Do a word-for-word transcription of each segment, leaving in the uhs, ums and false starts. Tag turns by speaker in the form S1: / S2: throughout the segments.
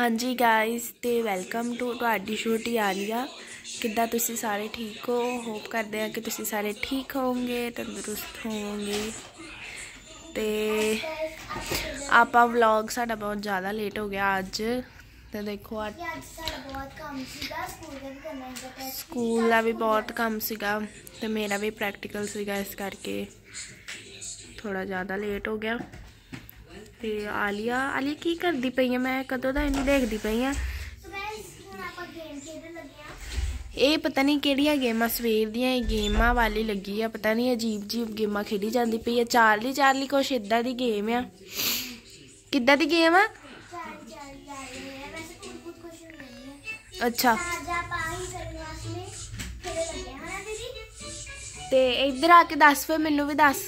S1: हाँ जी गाइस ते वेलकम टू तुहाडी छोटी आलिया। किद्दां तुसीं सारे ठीक हो? होप करते हैं कि तुसीं सारे ठीक होंगे, तंदुरुस्त होंगे। ते आपा व्लॉग साडा बहुत ज़्यादा लेट हो गया अज। तो देखो अज स्कूल का भी बहुत काम सीगा ते मेरा भी प्रैक्टिकल सीगा, इस करके थोड़ा ज़्यादा लेट हो गया। ते आलिया आलिया की करदी पई है? मैं कदों दा इन्हू देखदी पई हां। ये पता नहीं केड़ियां गेमां सवेर दियां गेमां वाली लगी है, पता नहीं अजीब अजीब गेमां खेडी जाती पई है। चार्ली चार्ली कुछ इदा दी गेम आ। किद्दां दी गेम आ? अच्छा ते इधर आके दस फिर मैनू भी दस।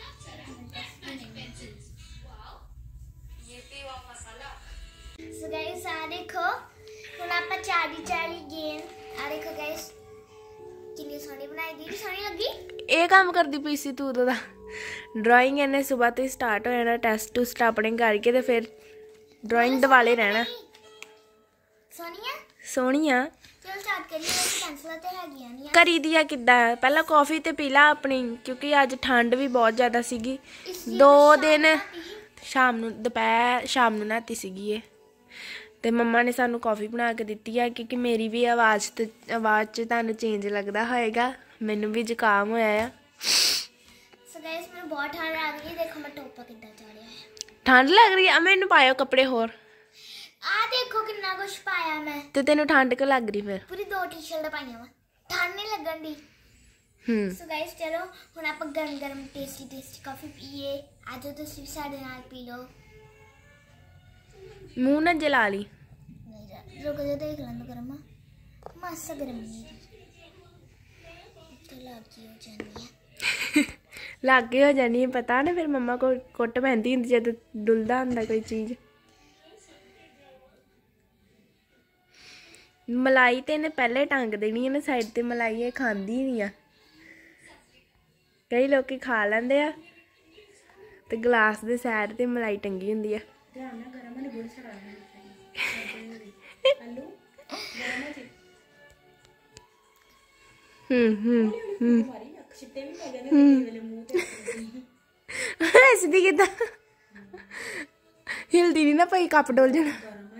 S2: देखो हुण आपां चाली चाली गेम आ देखो गाइस कितनी सोहनी बनाई दी, सोहनी लगी।
S1: ये काम करदी पई सी तू दा ड्राइंग इन्ने सुबह तो स्टार्ट हो जाना, टेस्ट टूस्ट अपने करके ते फिर ड्राइंग दिवाले रहना।
S2: सोहनी आ
S1: सोहनी आ।
S2: चल स्टार्ट करिए। पेंसिल ते हैगियां नहीं
S1: करी दिया किद्दां पहला कॉफी ते पी ला अपनी, क्योंकि अज ठंड भी बहुत ज़्यादा सीगी। दो दिन शाम नूं दोपहर शाम नूं नहाती सीगी ये ते मम्मा ने सानू कॉफ़ी बना के दिती है, क्योंकि मेरी भी आवाज़ तो आवाज़ च तुहानू चेंज लगता होएगा। मैनू भी जुकाम होया है।
S2: सो गाइस मेनू बहुत ठंड लग रही है। देखो मैं टोपा कितना चाढ़िया है।
S1: ठंड लग रही है? मैनू पायो कपड़े होर।
S2: आ देखो कितना कुछ पाया मैं।
S1: ते तेनू ठंड क्यों लग रही फिर?
S2: पूरी दो टी शर्ट पाइया मैं, ठंड नहीं लगन दी।
S1: हम्म
S2: सो गाइस चलो हुण आपां गरम गरम टेस्टी टेस्टी कॉफी पीए। आ जाओ तुसीं भी साडे नाल पी लो।
S1: मुंह ना जला ली।
S2: नहीं रुक जा देख लैंदो गरम मासा गरम नहीं तो लागी हो जानी है।
S1: लागे हो जानी है पता ना, फिर मम्मा को कुट पैंदी हुंदी जद डुलदा हुंदा कोई चीज़। मलाई तो इन्हें पहले टंग देनी है ना साइड ते, मलाई ये खांदी नहीं आ। कई लोग खा लेंदे आ ते गलास दे सैड ते मलाई टंगी हुंदी है। हम्म हम्म हम्म हसदी किदा हिलदी नहीं ना पई, कप डोल जाना।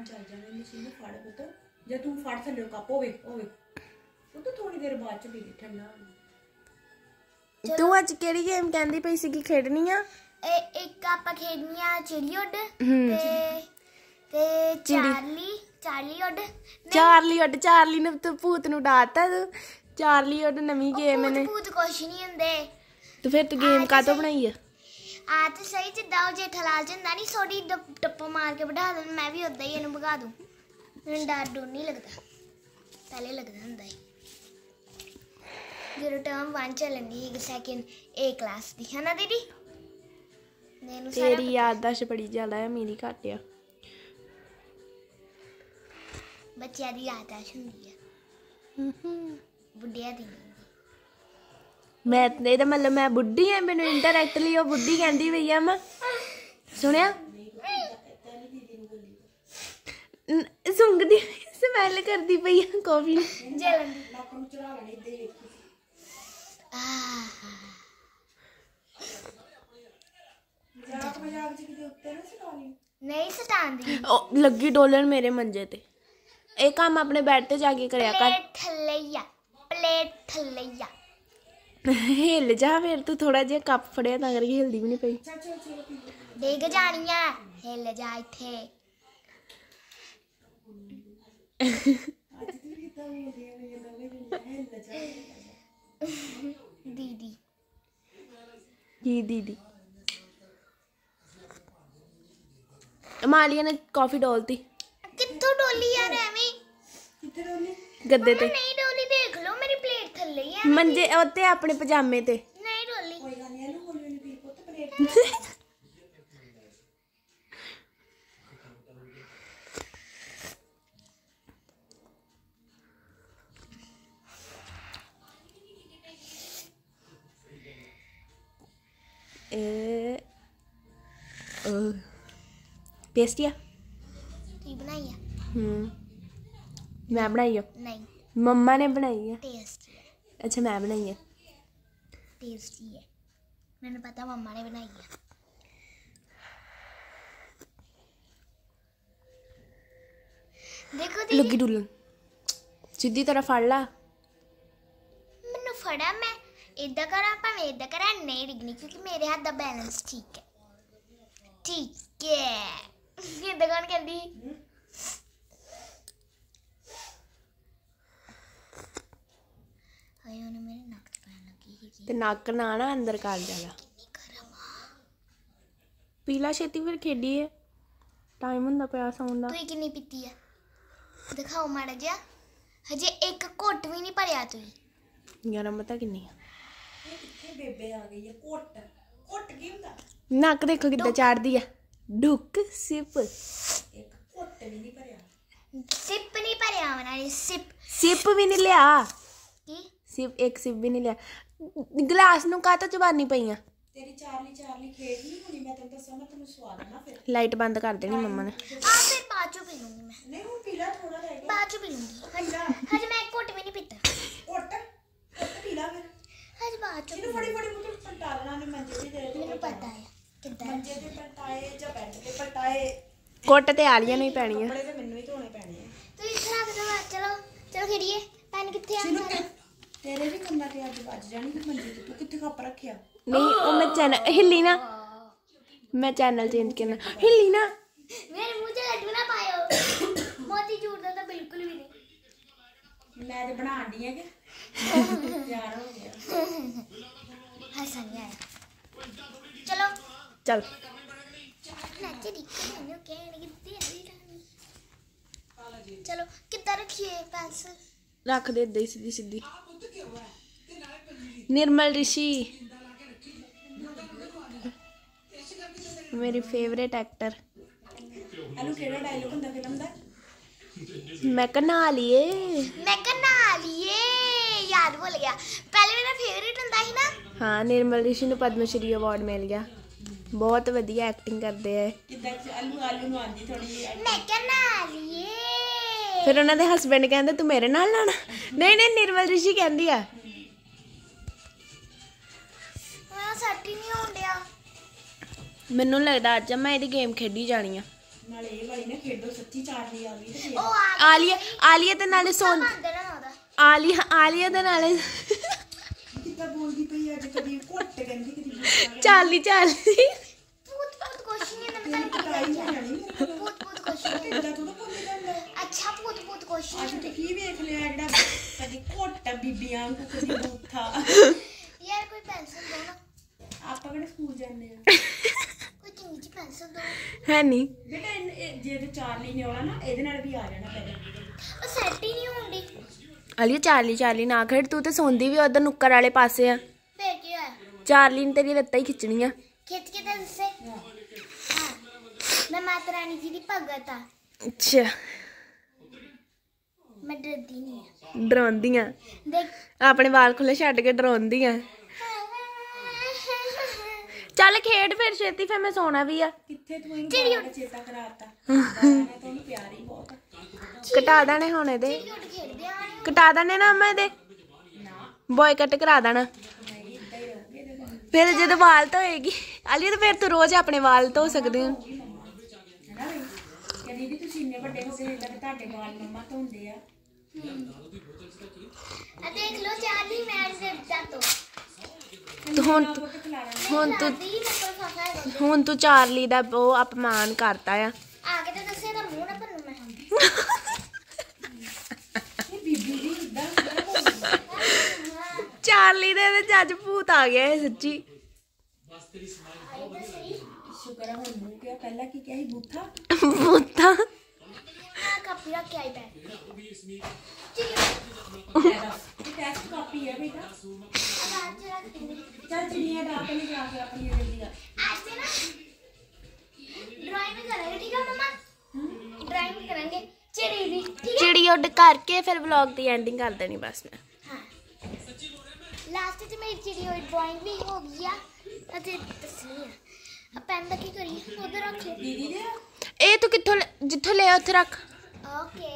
S3: तू फड़ थल्ले कप होवे होवे तो थोड़ी देर बाद च पी ले ठंडा।
S1: तू अज केड़ी गेम कहंदी पई सी खेडनी आ?
S2: एक आपां खेडनी आ चिड़ी उड ते ते चार्ली चार्ली उड
S1: चार्ली उड चार्ली ने तू भूत नु डालता। तू चार्ली उड नवी गेम ने
S2: भूत कुछ नहीं हुंदे।
S1: तो फिर तू गेम कातों बनाई है?
S2: आ ते सही जिद्दां ओ जेठालाल च हुंदा नहीं, सोडी टप्पा मार के बिठा दे, मैं भी उदां ही इहनू भगा दूं। मैनू डर डर नहीं लगता, पहले लगता हुंदा है जो टर्म वन चलन दी है सैकेंड ए क्लास दी है ना दीदी।
S1: तेरी याददाश्त बड़ी ज्यादा है, मेरी घट आ।
S2: बच्चियां दी याददाश्त हुंदी है, बुढ़ियां दी नहीं।
S1: मैं ਇਹਦਾ मतलब मैं बुढ़ी हां, मैनू इंडायरेक्टली वो बुढ़ी कहंदी पई आ। मैं सुनिया सुंगदी स्मैल करदी पई है कॉफी
S2: जलन नहीं सटांदी
S1: लगी डोलन मेरे मंजे ते। एक काम अपने बेड ते जाके करया कर।
S2: प्लेट थल्ले प्लेट थल्ले
S1: हिल जा फिर तू थोड़ा जिहा कप फड़िया तां करके हिलदी भी नहीं पई।
S2: डिग जानी है, हिल जा इत्थे। दीदी
S1: की दीदी मालिया ने कॉफी डोलती।
S2: कित्थों डोली यार एवें
S3: किथे डोली?
S1: गद्दे ते
S2: नहीं डोली, देख लो मेरी प्लेट थल्ले ही है।
S1: मंजे ओते अपने पजामे ते
S2: नहीं डोली।
S3: कोई गल नहीं हौली हौली पी पुੱਤ प्लेट।
S1: टेस्टी आ
S2: की बनाई है?
S1: ਹੂੰ ਮੈਂ ਬਣਾਈ ਆ
S2: ਨਹੀਂ
S1: ਮੰਮਾ ਨੇ ਬਣਾਈ ਆ
S2: ਟੇਸਟੀ ਹੈ
S1: ਅੱਛਾ ਮੈਂ ਬਣਾਈ ਆ
S2: ਟੇਸਟੀ ਹੈ ਮੈਨੂੰ ਪਤਾ ਮੰਮਾ ਨੇ ਬਣਾਈ ਹੈ ਦੇਖੋ ਦੀ
S1: ਲੱਗੀ ਡੁੱਲਣ ਸਿੱਧੀ ਤਰ੍ਹਾਂ ਫੜ ਲਾ
S2: ਮੈਨੂੰ ਫੜਾ ਮੈਂ ਇਦਾਂ ਕਰਾਂ ਭਾਵੇਂ ਇਦਾਂ ਕਰਾਂ ਨਹੀਂ ਡਿੱਗਣੀ ਕਿਉਂਕਿ ਮੇਰੇ ਹੱਥ ਦਾ ਬੈਲੈਂਸ ਠੀਕ ਹੈ ਠੀਕ ਹੈ ਇਦਾਂ ਕੌਣ ਕਹਿੰਦੀ ਹਾਏ ਉਹਨੇ ਮੇਰੇ ਨੱਕ ਤੇ ਪੈਣ ਲੱਗੀ ਸੀ
S1: ਤੇ ਨੱਕ ਨਾ ਨਾ ਅੰਦਰ ਕਰ ਜਾਲਾ ਪੀਲਾ ਛੇਤੀ ਫਿਰ ਖੇਡੀਏ ਟਾਈਮ ਹੁੰਦਾ ਪਿਆ ਸੌਣ ਦਾ
S2: ਤੂੰ ਕਿੰਨੀ ਪੀਤੀ ਆ ਦਿਖਾਓ ਮਾੜਾ ਜਿਹਾ ਹਜੇ ਇੱਕ ਘੁੱਟ ਵੀ ਨਹੀਂ ਭਰਿਆ ਤੁਸੀਂ
S1: ਯਾਰ ਪਤਾ ਕਿੰਨੀ ਆ
S3: ਕਿੱਥੇ ਬੇਬੇ ਆ ਗਈ ਹੈ ਘੁੱਟ ਘੁੱਟ ਕੀ ਹੁੰਦਾ
S1: ਨੱਕ ਦੇਖੋ ਕਿੱਦਾਂ ਚਾੜਦੀ ਆ ਡੁੱਕ ਸਿਪ
S3: ਇੱਕ ਘੁੱਟ ਵੀ ਨਹੀਂ ਭਰਿਆ
S2: ਸਿਪ ਨਹੀਂ ਭਰਿਆ ਉਹਨਾਂ ਨੇ ਸਿਪ
S1: ਸਿਪ ਵੀ ਨਹੀਂ ਲਿਆ
S2: ਕੀ
S1: ਸਿਪ ਇੱਕ ਸਿਪ ਵੀ ਨਹੀਂ ਲਿਆ ਗਲਾਸ ਨੂੰ ਕਾਹ ਤੋਂ ਚਬਾਨੀ ਪਈਆਂ
S3: ਤੇਰੀ ਚਾਰਲੀ ਚਾਰਲੀ ਖੇਡ ਨਹੀਂ ਹੋਣੀ ਮੈਂ ਤੈਨੂੰ ਦੱਸਾਂ ਮੈਂ ਤੈਨੂੰ ਸਵਾਦ ਨਾ ਫਿਰ
S1: ਲਾਈਟ ਬੰਦ ਕਰ ਦੇਣੀ ਮੰਮਾ ਨੇ
S2: ਆ ਫਿਰ ਬਾਅਦ ਚੋਂ ਪੀ ਲੂੰਗੀ ਮੈਂ
S3: ਨਹੀਂ ਹੁਣ ਪੀਲਾ ਥੋੜਾ ਰਹਿ ਗਿਆ
S2: ਬਾਅਦ ਚੋਂ ਪੀ ਲੂੰਗੀ ਹਜੇ ਹਜੇ ਮੈਂ ਇੱਕ ਘੁੱਟ ਵੀ ਨਹੀਂ ਪੀਤਾ
S3: ਘੁੱਟ ਘੁੱਟ ਪੀਲਾ ਫਿਰ
S2: ਹਜੇ ਬਾਅਦ ਚੋਂ
S3: ਇਹਨੂੰ ਫੜੀ ਫੜੀ ਮੁੱਠ ਪਲਟਾਲਣਾ ਨੇ ਮੰਜੇ ਤੇ ਤੇਰੇ
S2: ਮੈਨੂੰ ਪਤਾ ਹੈ ਕਿੱਦਾਂ
S3: ਮੰਜੇ ਤੇ ਪਲਟਾਏ ਜਾਂ ਬੈੱਡ ਤੇ ਪਲਟਾਏ
S1: ਕੁੱਟ ਤੇ ਆਲੀਆਂ ਨੂੰ ਹੀ ਪੈਣੀਆਂ
S3: ਕੱਪੜੇ ਤੇ ਮੈਨੂੰ ਹੀ ਧੋਣੇ ਪੈਣੇ ਆ
S2: ਤੁਸੀਂ ਇੱਥੇ ਰੱਖ ਦਿਓ ਚਲੋ ਚਲੋ ਖੇਡੀਏ ਪੈਨ ਕਿੱਥੇ ਆ
S3: ਚਲੋ ਤੇਰੇ ਵੀ ਕੰਨਾਂ ਤੇ ਅੱਜ ਵੱਜ ਜਾਣੀ ਕਿ ਮੰਜੇ ਤੇ ਤੂੰ ਕਿੱਥੇ ਕੱਪ ਰੱਖਿਆ
S1: ਨਹੀਂ ਉਹ ਮੈਂ ਚੈਨਲ ਹਿੱਲੀ ਨਾ ਮੈਂ ਚੈਨਲ ਚੇਂਜ ਕਰਨਾ ਹਿੱਲੀ ਨਾ
S2: ਮੇਰੇ ਮੂੰਹ 'ਚ ਲੱਡੂ ਨਾ ਪਾਇਓ ਮੋਤੀ ਚੂਰ ਦਾ ਤਾਂ ਬਿਲਕੁਲ ਵੀ ਨਹੀਂ
S3: ਮੈਂ ਤੇ ਬਣਾਉਣ ਦੀ ਆ ਕਿ ਤਿਆਰ ਹੋ ਗਿਆ
S2: ਹੱਸਣ ਨਹੀਂ ਆਇਆ ਚਲੋ
S1: ਚੱਲ
S2: ਨੱਚ ਦੀ ਮੈਨੂੰ ਕਹਿਣ ਕਿੱਥੇ ਆ ਰਹੀ ਚਲੋ ਕਿੱਦਾਂ ਰੱਖੀਏ ਪੈਨਸਲ
S1: ਰੱਖ ਦੇ ਏਦਾਂ ਹੀ ਸਿੱਧੀ ਸਿੱਧੀ ਨਿਰਮਲ ਰਿਸ਼ੀ ਮੇਰੀ ਫੇਵਰੇਟ ਐਕਟਰ
S3: ਇਹਨੂੰ ਕਿਹੜਾ ਡਾਇਲੋਗ ਹੁੰਦਾ ਫਿਲਮ ਦਾ
S1: ਮੈਂ ਕਨਾ ਲਈਏ
S2: ਮੈਂ ਕਨਾ ਲਈਏ ਯਾਦ ਭੁੱਲ ਗਿਆ ਪਹਿਲੇ ਮੇਰਾ ਫੇਵਰਿਟ ਹੁੰਦਾ ਸੀ ਨਾ
S1: ਹਾਂ ਨਿਰਮਲ ਰਿਸ਼ੀ ਨੂੰ ਪਦਮ ਸ਼੍ਰੀ ਅਵਾਰਡ ਮਿਲ ਗਿਆ ਬਹੁਤ ਵਧੀਆ ਐਕਟਿੰਗ ਕਰਦੇ ਆ
S3: ਕਿੱਦਾਂ ਆਲੂ ਆਲੂ ਨੂੰ ਆਂਦੀ ਥੋੜੀ ਜਿਹੀ
S2: ਮੈਂ ਕਨਾ ਲਈਏ
S1: ਫਿਰ ਉਹਨਾਂ ਦੇ ਹਸਬੰਡ ਕਹਿੰਦੇ ਤੂੰ ਮੇਰੇ ਨਾਲ ਲਾਣਾ ਨਹੀਂ ਨਹੀਂ ਨਿਰਮਲ ਰਿਸ਼ੀ ਕਹਿੰਦੀ ਆ
S2: ਮੈਂ ਸੱਟ ਹੀ ਨਹੀਂ ਹੋਣ ਡਿਆ
S1: ਮੈਨੂੰ ਲੱਗਦਾ ਅੱਜ ਮੈਂ ਇਹਦੀ ਗੇਮ ਖੇਡੀ ਜਾਣੀ ਆ
S3: ਨਾਲੇ ਇਹ ਵਾਲੀ ਨਾ ਖੇਡੋ ਸੱਚੀ ਚਾਰਲੀ ਆ ਗਈ ਤੇ
S2: ਉਹ ਆ
S1: ਆਲੀਆ ਆਲੀਆ ਦੇ ਨਾਲੇ ਸੋਨ
S2: ਬੰਦੇ ਨਾ ਉਹਦਾ
S1: ਆਲੀਆ ਆਲੀਆ ਦੇ ਨਾਲੇ
S3: ਕਿੱਦਾਂ ਬੋਲਦੀ ਪਈ ਅੱਜ ਕਦੀ ਘੁੱਟ ਕਹਿੰਦੀ ਕਦੀ ਬੂਟਾ
S1: ਚਾਲੀ ਚਾਲੀ
S2: ਪੂਤ ਪੂਤ ਕੁਛ ਨਹੀਂ ਹੁੰਦਾ ਮੈਂ
S3: ਕਟਾਈ ਹੋ ਜਾਣੀ
S2: ਪੂਤ ਪੂਤ ਕੁਛ ਨਹੀਂ
S3: ਕਿੱਦਾਂ ਥੋੜਾ ਬੋਲੀ ਜਾਂਦਾ
S2: ਅੱਛਾ ਪੂਤ ਪੂਤ ਕੁਛ
S3: ਅੱਜ
S2: ਨਹੀਂ
S3: ਤੇ ਕੀ ਵੇਖ ਲਿਆ ਜਿਹੜਾ ਕਦੀ ਘੁੱਟ ਬੀਬੀਆਂ ਨੂੰ ਕਦੀ ਬੂਥਾ
S2: ਯਾਰ ਕੋਈ ਪੈਨਸਲ ਦੋ ਨਾ
S3: ਆਪਾਂ ਕਿਹੜੇ ਸਕੂਲ ਜਾਂਦੇ ਆ
S2: ਕੋਈ ਚੰਗੀ ਜਿਹੀ ਪੈਨਸਲ ਦੋ
S1: ਹੈ ਨਹੀਂ
S3: ਬੇਟਾ ਇਹ- ਇਹ ਜੇ ਤੇ ਚਾਰਲੀ ਨੇ ਆਉਣਾ ਨਾ ਇਹਦੇ ਨਾਲ ਵੀ ਆ ਜਾਣਾ ਪਹਿਲੇ
S2: ਉਹ ਸੈੱਟ ਹੀ ਨਹੀਂ ਹੁੰਦੀ
S1: ਆਲੀਆ ਚਾਲੀ ਚਾਲੀ ਨਾ ਖੇਡ ਤੂੰ ਤੇ ਸੌਂਦੀ ਵੀ ਉਧਰ ਨੁੱਕਰ ਵਾਲੇ ਪਾਸੇ ਆ
S2: ਫੇਰ ਕੀ ਹੋਇਆ
S1: ਚਾਰਲੀ ਨੇ ਤੇਰੀ ਲੱਤਾਂ ਹੀ ਖਿੱਚਣੀਆਂ
S2: ਖਿੱਚ ਕੇ ਤਾਂ ਦੱਸੇ ਹਾਂ ਮੈਂ ਮਾਤਾ ਰਾਣੀ ਜੀ ਦੀ ਭਗਤ ਆ
S1: ਅੱਛਾ
S2: ਮੈਂ ਡਰਦੀ ਨਹੀਂ ਆ
S1: ਡਰਾਉਂਦੀਆਂ
S2: ਦੇਖ
S1: ਆਪਣੇ ਵਾਲ ਖੁੱਲੇ ਛੱਡ ਕੇ ਡਰਾਉਂਦੀਆਂ ਚੱਲ ਖੇਡ ਫਿਰ ਛੇਤੀ ਫਿਰ ਮੈਂ ਸੌਣਾ ਵੀ ਆ
S3: ਕਿੱਥੇ ਤੂੰ ਇਹਨੂੰ ਬਾਹਰ ਦਾ ਚੇਤਾ ਕਰਾਤਾ ਮੈਂ ਤਾਂ ਉਹਨੂੰ ਪਿਆਰ ਹੀ ਬਹੁਤ ਆ।
S1: ਘਟਾ ਦੇਣੇ ਹੁਣ ਇਹਦੇ
S2: ਚਿੜੀ ਉੱਡ ਖੇਡਦੇ ਆ
S1: ਘਟਾ ਦੇਣੇ ਨਾ ਮੈਂ ਇਹਦੇ ਬॉयਕਟ ਕਰਾ ਦੇਣਾ ਫਿਰ ਜਦੋਂ ਵਾਲ ਧੋਏਗੀ ਆਲੀ ਤਾਂ ਫਿਰ ਤੂੰ ਰੋਜ਼ ਆਪਣੇ ਵਾਲ ਧੋ ਸਕਦੇ ਹੋ
S3: ਹੈਨਾ ਬਈ ਕਹਿੰਦੀ ਵੀ ਤੁਸੀਂ ਇੰਨੇ ਵੱਡੇ ਹੋ ਗਏ ਤਾਂ ਤੁਹਾਡੇ ਵਾਲ ਮੰਮਾ ਧੋਂਦੇ ਆ
S2: ਆ ਦੇਖ ਲੋ ਚਾਰਲੀ ਮੈਚ ਦੇ ਤੋਂ
S1: ਤੂੰ ਹੁਣ ਤੂੰ- ਹੁਣ ਤੂੰ
S2: ਦੀ ਨੰਬਰ ਫਾਫਾ ਹੈ
S1: ਹੁਣ ਤੂੰ ਚਾਰਲੀ ਦਾ ਉਹ ਅਪਮਾਨ ਕਰਤਾ ਆ
S2: ਆ ਕੇ ਤਾਂ ਦੱਸੇ ਤਾਂ ਮੂੰਹ ਨਾ ਭੰਨੂ ਮੈਂ
S3: ਇਹ ਬੀਬੀ ਵੀ ਇਦਾਂ
S1: ਚਾਰਲੀ ਦੇ ਇਹਦੇ ਚ ਅੱਜ ਭੂਤ ਆ ਗਿਆ ਇਹ ਸੱਚੀ
S3: ਸ਼ੁਕਰ ਆ ਹੁਣ ਮੂੰਹ ਕਿਹਾ ਪਹਿਲਾਂ ਕੀ ਕਿਹਾ ਸੀ ਬੂਥਾ
S1: ਭੂਤਾ
S2: ਆ ਕਾਪੀ ਰੱਖ ਕੇ ਆਈ ਬੈਠ
S3: ਇਹ ਟੈਸਟ ਕਾਪੀ ਹੈ ਬੇਟਾ
S2: ਆਵਾਜ਼ ਰੱਖ ਦੇ
S3: ਚੱਲ ਚਿੜੀਆਂ ਦਾ ਆਪਣੀ ਜਾ ਕੇ ਆਪਣੀ ਜਲਦੀ ਆ
S2: आज से ना ड्राइंग करेंगे ठीक है मम्मा ड्राइंग करेंगे चिड़ी भी ठीक है
S1: ਚਿੜੀ ਉੱਡ ਕਰਕੇ ਫਿਰ ਵਲੌਗ ਦੀ ਐਂਡਿੰਗ ਕਰ ਦੇਣੀ ਬਸ ਮੈਂ
S2: हाँ लास्ट में मेरी चिड़ी और ड्राइंग भी हो गया अरे तस्वीर अब पेन रखी करिए उधर रख ले
S3: ਦੀਦੀ ਦੇ
S1: ਇਹ ਤੂੰ ਕਿੱਥੋਂ ਲੈ- ਜਿੱਥੋਂ ਲਿਆ ਉੱਥੇ ਰੱਖ
S2: ओके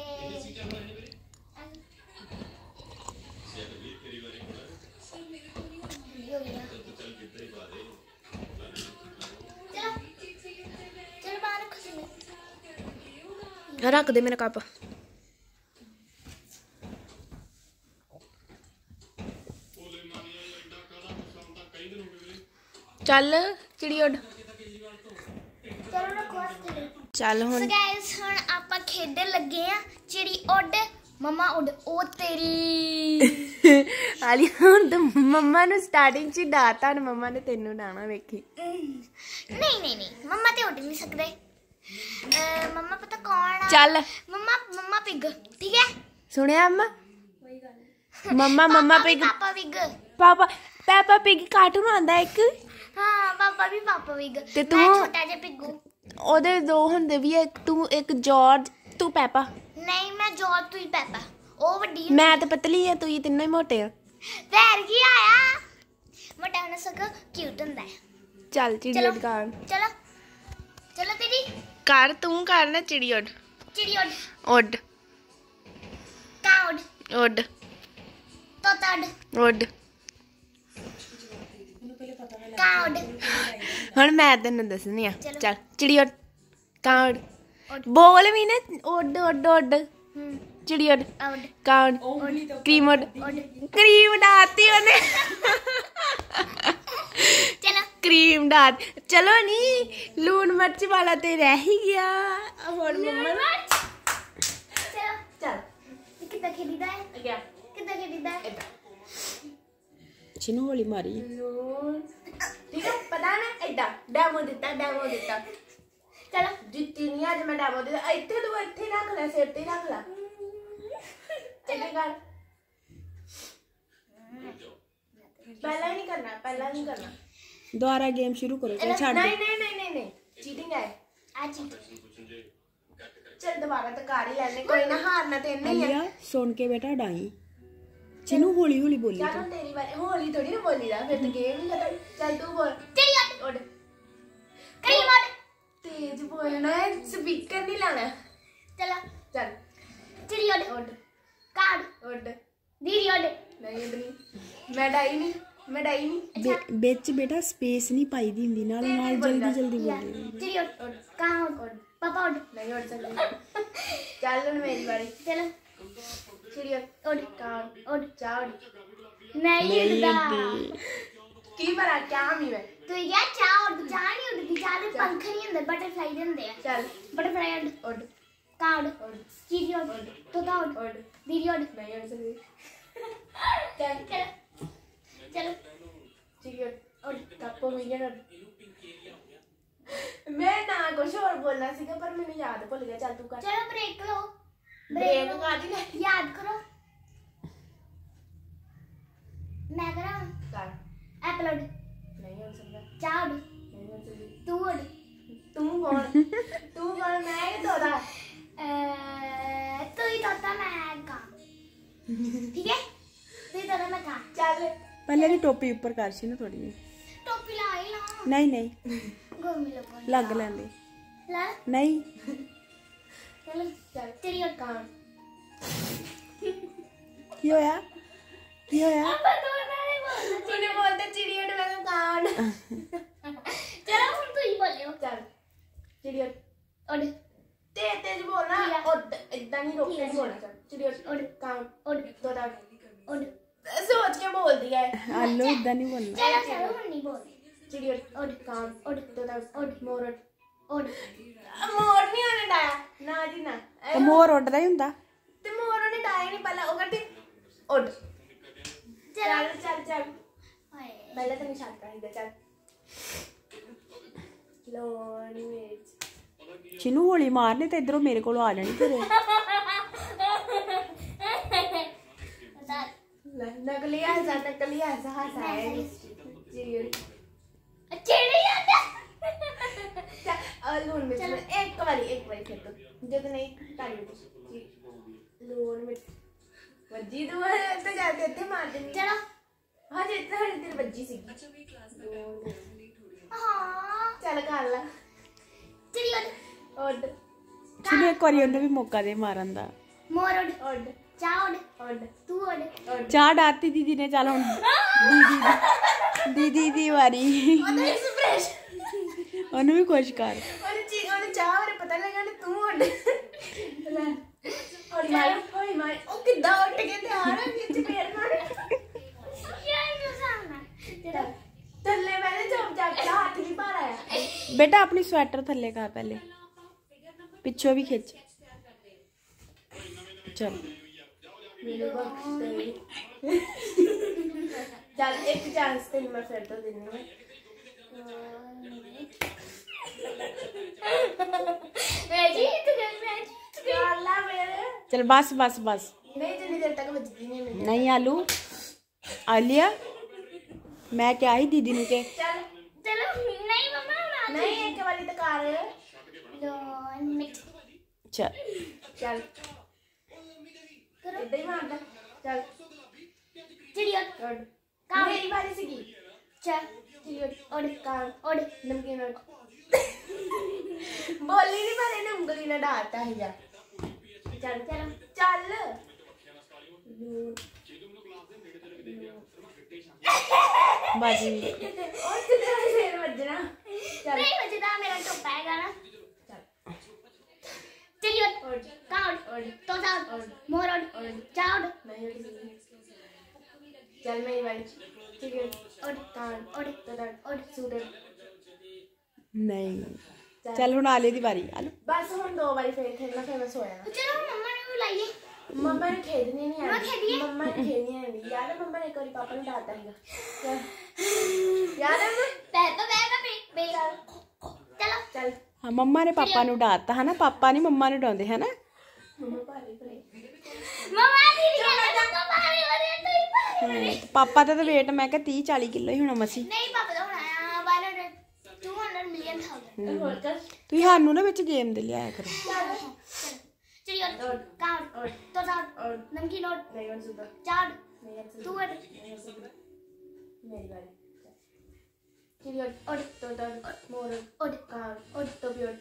S2: चलो बाहर रखो सिमी
S1: रख दे मेरा कप चल चिड़ी उड़
S2: चलो रखो हस्ते
S1: चल
S2: सो
S1: हुन
S2: गाइस हुन आपा खेडन लगे आ चिड़ी उड़ मम्मा उड़ ओ तेरी
S1: आली हुन तो मम्मा नु स्टार्टिंग च डाता न मम्मा ने तेनू डाना वेखी
S2: नहीं नहीं नहीं मम्मा ते उड़ नहीं सकदे मम्मा पता कौन आ
S1: चल
S2: मम्मा मम्मा पिग ठीक है
S1: सुनिया अम्मा मम्मा मम्मा पिग
S2: पापा पिग
S1: पापा पापा पिग कार्टून आंदा एक
S2: हाँ पापा भी पापा पिग
S1: ते
S2: मैं
S1: तू-
S2: छोटा जा पिग्गू
S1: ओदे दो हुंदे भी एक तू एक जॉर्ज तू पेपा
S2: नहीं मैं जॉर्ज तू ही पापा ओ वड्डी
S1: मैं तो पतली है तू ही तीनों ही मोटे है
S2: पैर की आया मोटा होना सको क्यूट हुंदा है
S1: चल चिड़ी
S2: चलो
S1: उड़ कर
S2: चलो चलो तेरी
S1: कर तू कर ना चिड़ी उड़
S2: चिड़ी उड़
S1: उड़
S2: कां उड़
S1: उड़
S2: तोता उड़
S1: उड़
S2: कां उड़
S1: ਹੁਣ ਮੈਂ ਤੈਨੂੰ ਦੱਸਣੀ ਆ
S2: ਚਲੋ।
S1: ਚੱਲ ਚਿੜੀ ਉੱਡ ਕਾਂ ਉੱਡ
S2: ਉੱਡ।
S1: ਬੋਲ ਵੀ ਨਾ ਉੱਡ ਉੱਡ ਉੱਡ
S2: हम्म
S1: ਚਿੜੀ ਉੱਡ
S2: उड़
S1: ਕਾਂ ਉੱਡ ਕਰੀਮ ਉੱਡ
S2: उड़
S1: ਕਰੀਮ ਡਾਤੀ ਉਹਨੇ
S2: चलो
S1: ਕਰੀਮ ਡਾਤ ਚਲੋ ਨੀ ਲੂਣ ਮਿਰਚ ਵਾਲਾ ਤੇ ਰਹਿ ਹੀ ਗਿਆ ਹੁਣ ਮੰਮਾ
S2: चलो
S1: ਚੱਲ
S2: कितना खेलीदा है
S1: ਗਿਆ
S2: कितना खेलीदा है
S3: चिनू वाली मारी
S1: ਲੂਣ ਠੀਕ ਹੈ ਪਤਾ ਨਾ ਐਡਾ ਡੈਮੋ ਦਿੱਤਾ ਡੈਮੋ ਦਿੱਤਾ
S2: चलो
S1: ਜਿੱਤੀ ਨਹੀਂ ਅੱਜ ਮੈਂ ਡੈਮੋ ਦਿੱਤਾ ਇੱਥੇ ਤੂੰ ਇੱਥੇ ਰੱਖ ਲੈ ਸਿਰ ਤੇ ਰੱਖ ਲੈ ਇੱਥੇ ਕਰ ਪਹਿਲਾਂ ਹੀ ਨਹੀਂ ਕਰਨਾ ਪਹਿਲਾਂ ਨਹੀਂ ਕਰਨਾ
S3: दोबारा गेम शुरू करो चल छाड़ दे
S1: नहीं नहीं नहीं नहीं नहीं चीटिंग है
S2: आज
S1: चल दोबारा तो कर ही लेने कोई ना हारना तो नहीं है
S3: आलिया सुन के बेटा डाई चिनू हौली हौली बोली
S1: चल हम तेरी बारी होली थोड़ी ना बोली जा फिर तो गेम ही खत्म चल तू बोल
S2: तेरी उड़
S1: उड़
S2: करीम उड़
S1: तेज बोलना है स्पीकर नहीं लाना
S2: चलो
S1: चल
S2: चिड़ी उड़
S1: उड़
S2: काड़
S1: उड़
S2: दीदी उड़
S1: नहीं उड़नी मैं डाई नहीं मैं डाई नहीं
S3: बे, बेच बेटा स्पेस नहीं पाई दी हुंदी नाल नाल जल्दी जल्दी
S2: या
S3: बोल
S2: चिड़ी उड़ उड़ कहां उड़ पापा उड़
S1: नहीं उड़ सकती चल हुन मेरी बारी
S2: चलो
S1: चिड़िया
S2: उड़
S1: कान
S2: उड़
S1: जा उड़
S2: नहीं उड़दा
S1: की बरा क्या मी मैं
S2: तू यार चाह उड़ चाह नहीं उड़दी चाह दे पंख नहीं हुंदे बटरफ्लाई दे हुंदे आ
S1: चल
S2: बटरफ्लाई उड़
S1: उड़
S2: कां उड़ चिड़ी उड़ तोता उड़
S1: उड़
S2: दीदी उड़
S1: नहीं उड़ सकती चल
S2: चलो चलो
S1: चिड़िया उड़ कापो मिलियन उड़ मैं ना कुछ और बोलना सीखा पर मैंने याद भूल गया चल तू कर
S2: चलो ब्रेक लो
S1: ब्रेक कर दी ना
S2: याद करो मैं करा
S1: कर
S2: एप्पल उड़
S1: नहीं उड़ सकता
S2: चाह उड़
S1: नहीं उड़ सकती
S2: तू उड़
S1: तू कौन तू कौन मैं ही तोता
S2: अ, तू ही तोता मैं कां ठीक है तू ही तोता मैं कां
S1: चल
S3: पहले दी टोपी ऊपर कर सी ना थोड़ी
S2: टोपी ला ही ला
S3: नहीं नहीं
S2: घूम लो
S3: लग लेंदे
S2: ला
S3: नहीं
S2: चलो
S1: चल
S2: तेरी और
S1: कान
S3: की होया की होया
S2: अब तो नहीं बोलना
S1: तूने बोलते चिड़िया उड़ मैं कान
S2: चलो हम तू ही बोलियो
S1: चल चिड़िया
S2: उड़
S1: तेज तेज बोलना और इतना नहीं रोक के बोलना चल चिड़िया
S2: उड़
S1: कान
S2: उड़
S1: तोता
S2: उड़
S1: सोच के बोल दिया है
S3: आलू इदा नहीं बोलना
S2: चलो चलो हम नहीं बोल
S1: चिड़िया
S2: उड़
S1: कान
S2: उड़
S1: तोता
S2: उड़
S1: मोर उड़
S2: उड़
S1: मोर नहीं होने डाया ना जी ना
S3: ते मोर उड़दा ही हुंदा
S1: ते मोर ने डाया नहीं पहला वो करती उड़ चल चल चल
S2: हाय
S1: पहले तो निशान कर दे चल लोनी मिर्च
S3: चिनू हौली मारने ते इधरों मेरे कोल आ जानी फिर
S2: बता
S1: नकली हंसा नकली हंसा हंसा है चिड़िया
S2: चिड़िया
S1: लून मिर्च एक बारी एक बारी खेल दो जब नहीं काली मिर्च लून मिर्च वज्जी तू तो जाते थे मार देनी
S2: चलो
S1: हाँ जितना हर तेरी वज्जी सी
S2: हाँ
S1: चल कर ला
S2: चिड़िया
S1: और
S4: शिनू एक बारी उन्हें भी मौका दे मारन दा
S2: मोर उड़ उड़ चा उड़ उड़ तू उड़
S4: चाह डाती दीदी ने चल हुन दीदी दीदी दी वारी
S1: ਉਹਦਾ ਐਕਸਪ੍ਰੈਸ਼ਨ
S4: ਉਹਨੂੰ ਵੀ ਖੁਸ਼ ਕਰ
S1: ਉਹਨੇ ਚੀ ਉਹਨੇ ਚਾਹ ਬਾਰੇ ਪਤਾ ਲੱਗਾ ਨਾ ਤੂੰ ਉੱਡ ਲੈ ਹੋਈ ਮਾਈ ਹੋਈ ਮਾਈ ਉਹ ਕਿੱਦਾਂ ਉੱਡ ਕੇ ਤੇ ਆ ਰਿਹਾ ਵਿੱਚ ਪੇੜ ਮਾਰ
S2: ਯਾਰ ਨੂੰ ਸਾਹਮਣਾ ਤੇਰਾ
S1: ਥੱਲੇ ਮੈਨੇ ਜੰਪ ਜਾ ਕੇ ਹੱਥ ਵੀ ਭਾਰ ਆਇਆ
S4: बेटा अपनी स्वेटर थल्ले कर पहले पिछो भी खिंच चल
S1: ਚੱਲ ਇੱਕ ਚਾਂਸ ਤੇ ਮੈਂ ਫਿਰ ਤੋਂ ਦਿੰਨੀ ਹਾਂ
S2: ਮੈਜੀ ਤੂੰ ਗੱਲ ਮੈਜੀ
S1: ਚੱਲਾ ਮੇਰੇ
S4: चल बस बस बस
S1: ਨਹੀਂ ਜਿੰਨੀ ਦੇਰ ਤੱਕ ਵੱਜਦੀ ਨਹੀਂ ਮੈਨੂੰ
S4: नहीं आलू आलिया मैं क्या ही दीदी नु के
S1: ਚੱਲ
S2: ਚਲੋ ਨਹੀਂ ਮਮਾ ਨਾ
S1: ਨਹੀਂ ਇੱਕ ਵਾਰੀ ਤਾਂ ਕਰ
S2: ਲੋ ਮਿਕਸ
S4: चल
S1: ਚੱਲ ਇੱਦਾਂ ਹੀ ਮਾਰਦਾ ਚੱਲ
S2: ਚਿੜੀਆ
S1: ਉੱਡ
S2: ਕਾਂ
S1: ਮੇਰੀ ਵਾਰੀ ਸੀਗੀ
S2: ਚੱਲ
S1: ਚਿੜੀ ਉੱਡ
S2: ਉੜ
S1: ਕਾਂ
S2: ਉੜ
S1: ਨਮਕੀਨ ਉੱਡ ਬੋਲੀ ਨਹੀਂ ਪਰ ਇਹਨੇ ਉਂਗਲੀ ਨਾਲ ਡਾਟਾ ਹੀ ਜਾ ਚੱਲ ਚੱਲ ਚੱਲ
S4: बाजी
S1: ਉਹ ਕਿੱਦਾਂ ਫੇਰ ਵੱਜਣਾ ਚੱਲ
S2: ਨਹੀਂ ਵੱਜਦਾ ਮੇਰਾ ਟੋਪਾ ਹੈਗਾ ਨਾ
S1: ਚੱਲ
S2: ਚਿੜੀਆ
S1: ਉੱਡ
S2: ਕਾਂ
S1: ਉੱਡ
S2: ਤੋਤਾ ਮੋਰ ਉੜ ਚਾ ਉੜ
S1: ਨਹੀਂ ਉੱਡ ਸਕਦੀ। ਚੱਲ ਮੇਰੀ ਵਾਰੀ ਚਿੜੀ ਉੱਡ ਉੱਡ ਕਾਂ ਉੱਡ ਤੋਤਾ ਉੱਡ ਸੂਟ ਉੱਡ।
S4: नहीं चल हुन आले दी बारी आलू
S1: ਬਸ ਹੁਣ ਦੋ ਵਾਰੀ ਫੇਰ ਖੇਡਣਾ ਫਿਰ ਮੈਂ ਸੋ ਜਾਣਾ
S2: ਚਲੋ ਮੰਮਾ ਨੂੰ ਵੀ ਲਾਈਏ
S1: ਮੰਮਾ ਨੇ ਖੇਡਣੀ ਨਹੀਂ
S2: ਮੰਮਾ ਖੇਡੀਏ?
S1: ਮੰਮਾ ਨੇ ਖੇਡਣੀ ਆਂਦੀ ਯਾਰ ਮੰਮਾ ਨੇ ਇੱਕ ਵਾਰੀ ਪਾਪਾ ਨੂੰ ਡਾਂਟਦਾ ਸੀਗਾ ਚੱਲ। ਯਾਦ ਹੈ ਮੈਂ
S2: ਪੈ ਤਾਂ ਬੈ ਤਾਂ ਬੇ ਬੇ ਚਲੋ
S1: ਚੱਲ
S4: हाँ मम्मा ने पापा नु डांटता है ना पापा नहीं मम्मा नु डांदे है ना
S1: ਮੰਮਾ ਭਾਰੀ ਭਰੇ
S2: ਮਮਾ ਦੀ ਗੱਲ ਤਾਂ ਪਾਣੀ ਵਰੇ ਤੂੰ
S4: हाँ, तो पापा दा तो वेट मैं क्या तीस चालीस किलो ही होना मसी
S2: ਨਹੀਂ ਪਾਪਾ ਦਾ ਹੋਣਾ one hundred two hundred million thousand
S1: ਹੋਰ ਕਰ
S4: तू हानू ना विच गेम दे लिया करो
S1: ਚੱਲ
S2: ਚਿੜੀਆ ਕਾਂ ਤੋਤਾ ਨਮਕੀਨ ਉੜ
S1: ਨਹੀਂ ਹੁਣ ਸੁਦਾ
S2: ਚਾੜ
S1: ਨਹੀਂ ਅੱਜ
S2: ਤੂੰ ਉੜ
S1: ਮੇਰੀ ਵਾਰੀ ਚਿੜੀ ਉੱਡ ਉੱਡ ਤੋਤਾ ਮੋਰ
S2: ਉੜ
S1: ਕਾਂ ਉੱਡ ਤੋਪੀ ਉੱਡ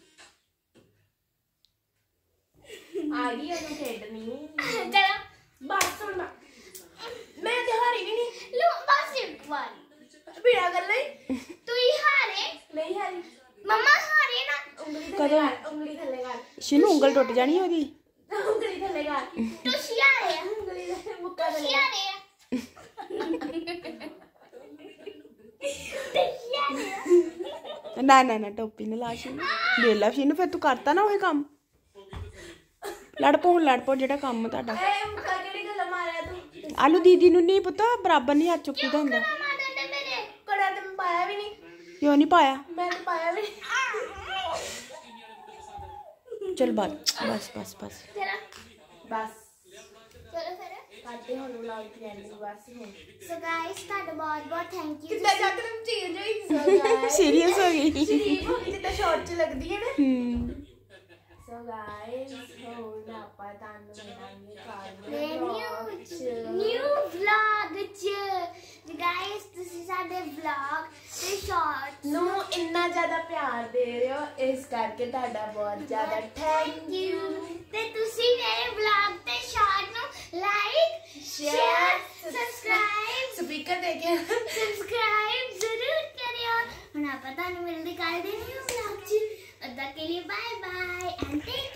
S1: ਆ ਗਈ ਉਹਨੂੰ ਖੇਡਣੀ
S2: ਚਲੋ
S1: ਬਸ ਹੁਣ ਮੈਂ ਮੈਂ ਤੇ ਹਾਰੀ ਵੀ ਨਹੀਂ
S2: ਲੋ ਬਸ ਇੱਕ ਵਾਰ
S1: ਬਿਨਾ ਗੱਲ ਨਹੀਂ
S2: ਤੂੰ ਹੀ ਹਾਰੇ
S1: ਨਹੀਂ ਹਾਰੀ
S2: ਮਮਾ ਹਾਰੇ ਨਾ
S1: ਉਂਗਲੀ ਥੱਲੇ ਕਰ ਉਂਗਲੀ ਥੱਲੇ ਕਰ
S4: शिनू उंगल टूट जानी है ओदी
S1: ਉਂਗਲੀ ਥੱਲੇ ਕਰ
S2: ਤੂੰ ਸ਼ਿਆਰੇ ਆ
S1: ਉਂਗਲੀ ਦੇ ਮੁੱਕਾ ਥੱਲੇ ਕਰ।
S2: ਸ਼ਿਆਰੇ ਆ ਸ਼ਿਆਰੇ ਆ
S4: ना ना ना टोपी ना ला शिनू वेला शिनू फिर तू करता ना वही काम लड़ पो हुन लड़ पो जेड़ा काम तुहाडा
S1: ए ਮੁੱਕਾ ਕਿਹੜੀ ਗੱਲ ਮਾਰਿਆ ਤੂੰ
S4: आलू दीदी नु नहीं पता बराबर नहीं हाथ चुकी दा हुंदा
S2: ਮਾਰ ਦਿੰਦੇ ਮੇਰੇ
S1: ਕੜਾ ਤੇ ਮੈਂ ਪਾਇਆ ਵੀ ਨਹੀਂ
S4: क्यों नहीं पाया
S1: ਮੈਂ ਤਾਂ ਪਾਇਆ ਵੀ ਨਹੀਂ
S4: चल बात बस बस बस
S2: ਚਲੋ
S1: ਬਸ
S2: ਚਲੋ ਫਿਰ
S1: ਕਰਦੇ ਹੁਣ ਵਲੌਗ ਦੀ ਐਂਡਿੰਗ ਬਸ ਹੁਣ
S2: ਸੋ ਗਾਇਸ ਤੁਹਾਡਾ ਬਹੁਤ ਬਹੁਤ ਥੈਂਕ ਯੂ
S1: ਕਿੱਦਾਂ ਜੱਕਦਮ ਚੇਂਜ ਹੋਈ ਸੋ ਗਾਇਸ
S4: सीरियस हो गई
S1: ਸ਼ਰੀਫ ਹੋ ਗਈ ਜਿੱਦਾਂ ਸ਼ਾਰਟ ਚ ਲੱਗਦੀ ਹੈ ਨਾ
S4: हम्म
S1: ਸੋ ਗਾਇਸ ਹੁਣ ਆਪਾਂ ਤੁਹਾਨੂੰ ਮਿਲਾਂਗੇ ਕੱਲ
S2: ਨਿਊ ਨਿਊ ਵਲੌਗ ਚ ਗਾਇਸ ਤੁਸੀਂ ਸਾਡੇ ਵਲੌਗ ਤੇ ਸ਼ਾਰਟ
S1: ਨੂੰ ਇੰਨਾ ਜ਼ਿਆਦਾ ਪਿਆਰ ਦੇ ਰਹੇ ਹੋ ਇਸ ਕਰਕੇ ਤੁਹਾਡਾ ਬਹੁਤ ਜ਼ਿਆਦਾ ਥੈਂਕ
S2: ਥੈਂਕ ਯੂ ਤੇ ਤੁਸੀਂ ਮੇਰੇ ਵਲੌਗ ਤੇ ਸ਼ਾਰਟ ਨੂੰ ਲਾਈਕ ਸ਼ੇਅਰ ਸਬਸਕ੍ਰਾਈਬ
S1: ਸਪੀਕਰ ਦੇਖਿਆ
S2: ਸਬਸਕ੍ਰਾਈਬ ਜ਼ਰੂਰ ਕਰਿਓ ਹੁਣ ਆਪਾਂ ਤੁਹਾਨੂੰ ਮਿਲਦੇ ਕੱਲ ਦੇ ਨਿਊ ਵਲੌਗ ਚ ਉਦੋਂ ਤੱਕ ਕੇ ਲਈ ਬਾਏ ਬਾਏ ਐਂਡ ਟੇਕ